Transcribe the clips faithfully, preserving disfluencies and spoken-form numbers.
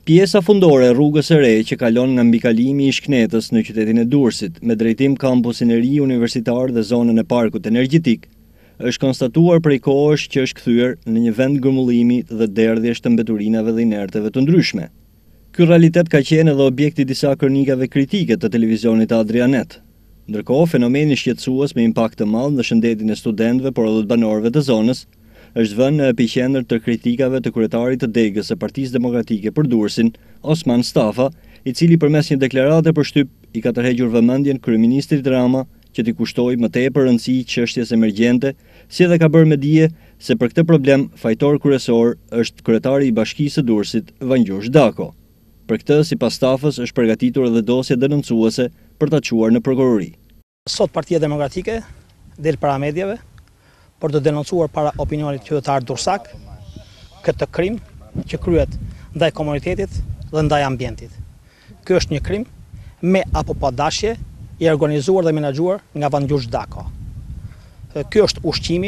Pjesa fundore e rrugës së re që kalon nga mbikalimi i Shknetës në qytetin e Durrësit me drejtim kampusin e ri universitar dhe zonën e parkut energjetik, është konstatuar prej kohësh që është kthyer në një vend grumullimi dhe derdhjesh të mbeturinave dhe inerteve të ndryshme. Ky realitet ka qenë edhe objekt i disa kronikave kritike të televizionit Adrianet. Ndërkohë, fenomeni shqetësues me impakt të madh në shëndetin e studentëve por edhe të banorëve të zonës është vënë në epiqendër të kritikave të kryetarit të degës së Partisë Demokratike për Durrësin, Osman Stafa, i cili përmes një deklarate për shtyp i ka tërhequr vëmendjen kryeministrit Rama që t'i kushtoi më tepër rëndësi çështjes emergjente, si edhe ka bërë me dije se për këtë problem fajtor kryesor është kryetari i Bashkisë së Durrësit, Vangjush Dako. Për këtë, sipas Stafës, është përgatitur edhe dosje denoncuese për ta çuar në prokurori. Sot Partia Demokratike del para mediave për të denoncuar para opinionit qytetar durrësak këtë krim që kryhet ndaj komunitetit dhe ndaj ambientit. Ky është një krim me apo pa dashje i organizuar dhe menaxhuar nga Vangjush Dako. Ky është ushqimi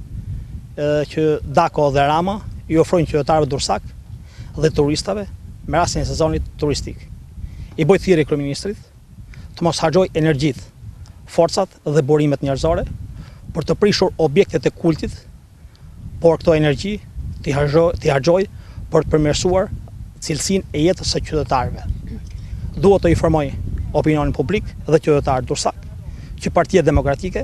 që Dako dhe Rama i ofrojnë qytetarëve durrësak dhe turistave me rastin e sezonit turistik. I bëj thirrje kryeministrit të mos harxhoj energjitë, forcat dhe burimet njerëzore për të prishur objektet e kultit, por këto energji t'i harxhoj për të përmirësuar cilësinë e jetës së qytetarëve. Duhet të informoj opinionin publik dhe qytetarët durrësak që Partia Demokratike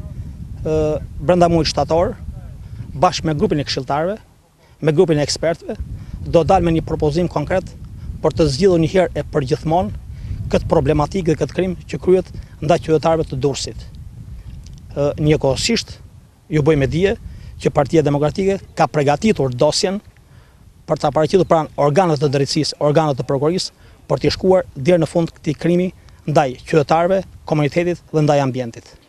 brenda muajit shtator, bashkë me grupin e këshilltarëve, me grupin e ekspertëve, do dalë me një propozim konkret për të zgjidhur një herë e përgjithmonë këtë problematikë dhe këtë krim që kryhet ndaj qytetarëve të Durrësit. Njëkohësisht, ju bëj me dije që Partia Demokratike ka përgatitur dosjen për ta paraqitur pranë organeve të drejtësisë, organeve të prokurorisë, për të shkuar deri në fund këtij krimi ndaj qytetarëve, komunitetit dhe ndaj ambientit.